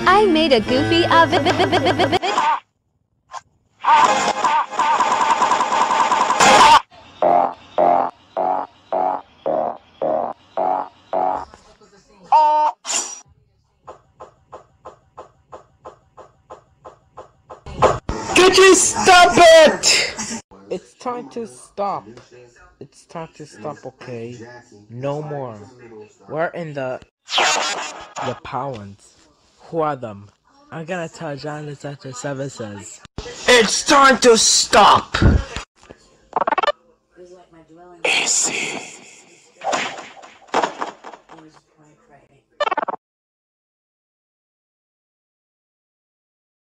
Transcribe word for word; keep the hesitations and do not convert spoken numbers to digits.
I made a goofy uh, vi vi vi vi vi vi vi Could you stop it? It's time to stop. It's time to stop, okay? No more. We're in the... The Powans. Who are them? I'm gonna tell John this after seven says. It's time to stop. Easy.